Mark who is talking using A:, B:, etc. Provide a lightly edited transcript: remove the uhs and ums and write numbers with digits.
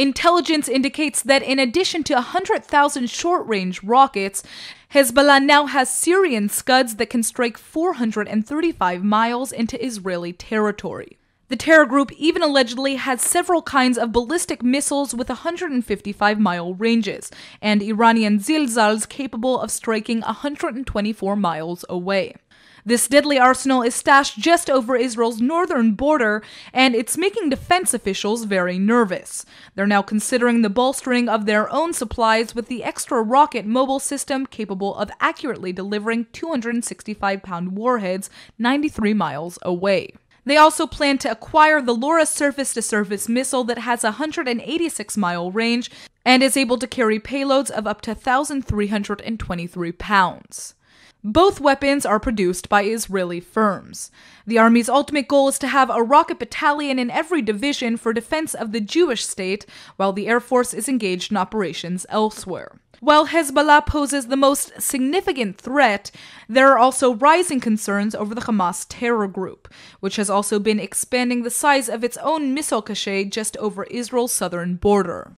A: Intelligence indicates that in addition to 100,000 short-range rockets, Hezbollah now has Syrian Scuds that can strike 435 miles into Israeli territory. The terror group even allegedly has several kinds of ballistic missiles with 155-mile ranges, and Iranian Zilzals capable of striking 124 miles away. This deadly arsenal is stashed just over Israel's northern border, and it's making defense officials very nervous. They're now considering the bolstering of their own supplies with the extra rocket mobile system capable of accurately delivering 265-pound warheads 93 miles away. They also plan to acquire the LoRa surface-to-surface missile that has a 186-mile range and is able to carry payloads of up to 1,323 pounds. Both weapons are produced by Israeli firms. The Army's ultimate goal is to have a rocket battalion in every division for defense of the Jewish state, while the Air Force is engaged in operations elsewhere. While Hezbollah poses the most significant threat, there are also rising concerns over the Hamas terror group, which has also been expanding the size of its own missile cache just over Israel's southern border.